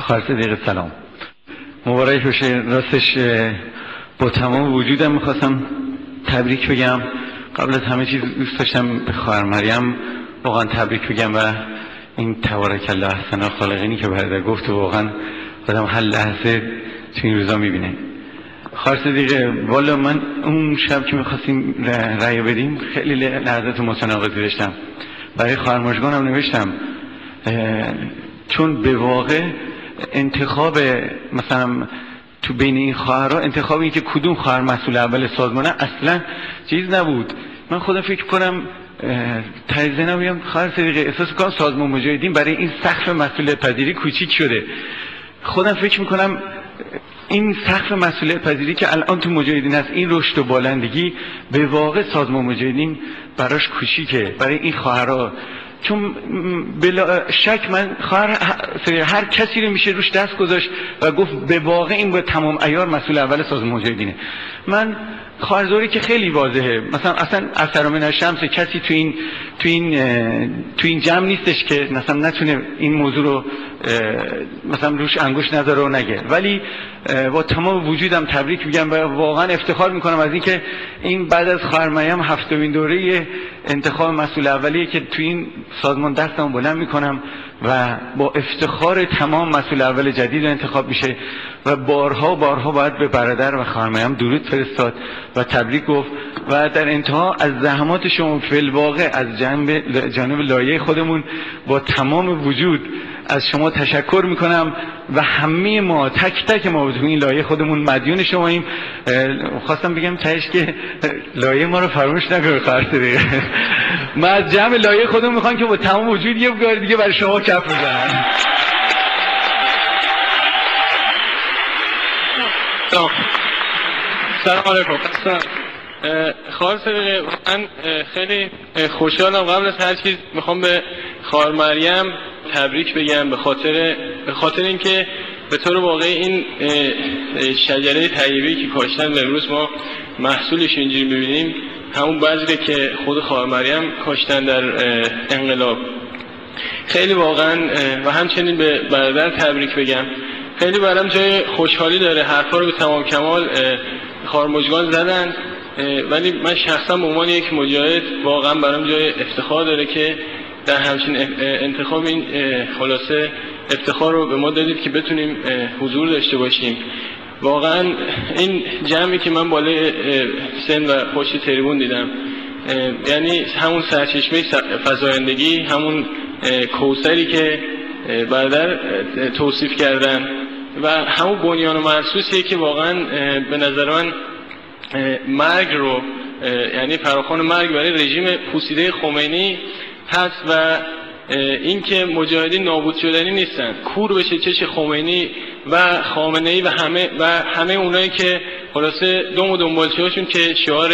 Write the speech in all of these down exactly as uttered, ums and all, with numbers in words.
خالص دقیقه سلام، مبارک باشه. راستش با تمام وجودم میخواستم تبریک بگم. قبل از همه چیز دوست داشتم به خواهر مریم واقعا تبریک بگم و این تبارک الله احسن الخالقینی که برادر گفت و واقعا آدم هر لحظه تو این روزا میبینه. خالص دقیقه والا من اون شب که میخواستیم رأی بدیم خیلی لحظات متناقضی داشتم. برای خواهر مژگانم نوشتم چون به واقع انتخاب مثلا تو بین این خواهرها انتخاب این که کدوم خواهر مسئول اول سازمانه اصلا چیز نبود. من خودم فکر کنم تایزنم بگم خواهر صدیقه احساس کنم سازمان مجاهدین برای این سقف مسئولیت پذیری کوچیک شده. خودم فکر میکنم این سقف مسئولیت پذیری که الان تو مجاهدین هست، این رشد و بالندگی به واقع سازمان مجاهدین براش کوچیکه برای این خواهرها. چون بلا شک من خواهر هر کسی رو میشه روش دست گذاشت و گفت به واقع این با تمام عیار مسئول اول سازمان مجاهدینه. من خواهرزوری که خیلی واضحه، مثلا اصلا اثر من الشمس کسی تو این تو این تو این جمع نیستش که مثلا نتونه این موضوع رو مثلا روش انگشت نذاره و نگه، ولی با تمام وجودم تبریک میگم و واقعا افتخار میکنم از اینکه این بعد از خواهر مریم هفتمین دوره انتخاب مسئول اولیه که تو این سازمان دستم بلند میکنم و با افتخار تمام مسئول اول جدید انتخاب میشه و بارها بارها باید به برادر و خواهر مریم درود فرستاد و تبریک گفت و در انتها از زحمات شما فی الواقع از جانب جانب لایه خودمون با تمام وجود از شما تشکر میکنم و همه ما تک تک ما تو این لایه خودمون مدیون شماییم. خواستم بگم تهش که لایه ما رو فراموش نکنه خواهر صدیقه. ما از جمع لایه خودمون میخوام که با تمام وجود یه بار دیگه برای شما کف بزنم. سلام علیکم. خواهر صدیقه من خیلی خوشحالم. قبل از هر چیز میخوام به خواهر مریم تبریک بگم به خاطر به خاطر اینکه به طور واقعی این شجره طیبه‌ای که کاشتن و امروز ما محصولش اینجوری می‌بینیم همون بذری که خود خواهر مریم کاشتن در انقلاب. خیلی واقعا و همچنین به برادر تبریک بگم. خیلی برام جای خوشحالی داره. حرفا رو به تمام کمال خواهر مژگان زدن، ولی من شخصا به عنوان یک مجاهد واقعا برام جای افتخار داره که در همچین انتخاب این خلاصه افتخار رو به ما دادید که بتونیم حضور داشته باشیم. واقعا این جمعی که من بالای سن و پشت تریبون دیدم، یعنی همون سرچشمه فزایندگی، همون کوثری که برادر توصیف کردن و همون بنیان و مرسوسیه که واقعا به نظر من مرگ رو، یعنی فراخوان مرگ برای رژیم پوسیده خمینی هست و اینکه مجاهدین نابود شدنی نیستن، کور بشه چش خمینی و خامنه‌ای و همه و همه اونایی که خلاصه دم و دنبالچه‌هاشون که شعار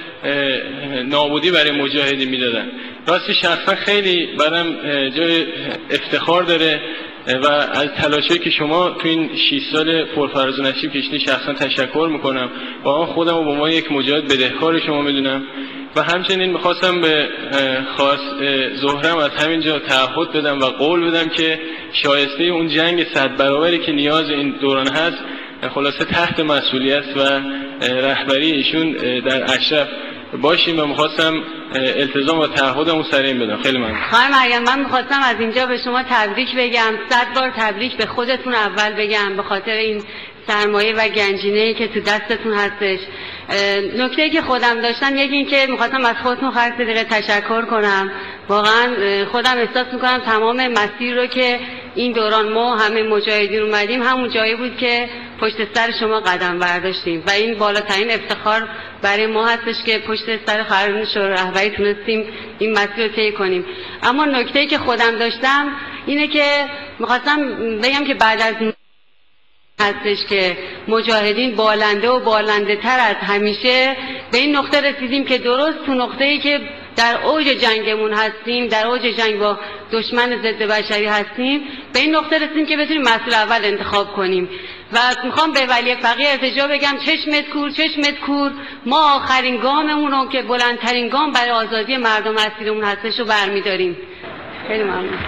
نابودی برای مجاهدین میدادن. راستی شخصا خیلی برام جای افتخار داره و از تلاشی که شما تو این شش سال پرفراز و نشیب کشیدین شخصا تشکر میکنم. واقعا خودم رو به عنوان یک مجاهد بدهکار شما میدونم و همچنین میخواستم به خاص زهرم از همینجا تعهد بدم و قول بدم که شایسته اون جنگ صد برابری که نیاز این دوران هست خلاصه تحت مسئولیت و رهبری ایشون در اشرف باشیم و میخواستم التزام و تعهدم رو سر این بدم. خیلی ممنون. خانم مریم من میخواستم از اینجا به شما تبریک بگم، صد بار تبریک به خودتون اول بگم به خاطر این سرمایه و گنجینه‌ای که تو دستتون هستش. نکته‌ای که خودم داشتم یکی این که میخواستم از خودتون خواهر صدیقه تشکر کنم. واقعا خودم احساس میکنم تمام مسیر رو که این دوران ما همه مجاهدین اومدیم همون جایی بود که پشت سر شما قدم برداشتیم و این بالاترین افتخار برای ما هستش که پشت سر خواهران شورای رهبری تونستیم این مسیر رو طی کنیم. اما نکته‌ای که خودم داشتم اینه که میخواستم بگم که بعد از هستش که مجاهدین بالنده و بالنده تر از همیشه به این نقطه رسیدیم که درست تو نقطه‌ای که در اوج جنگمون هستیم، در اوج جنگ با دشمن ضد بشری هستیم، به این نقطه رسیدیم که بتونیم مسئول اول انتخاب کنیم و میخوام به ولی فقیه ارتجاع بگم چشمت کور چشمت کور، ما آخرین گاممون رو که بلندترین گام برای آزادی مردم اسیرمون هستش رو برمیداریم. خیلی ممنون.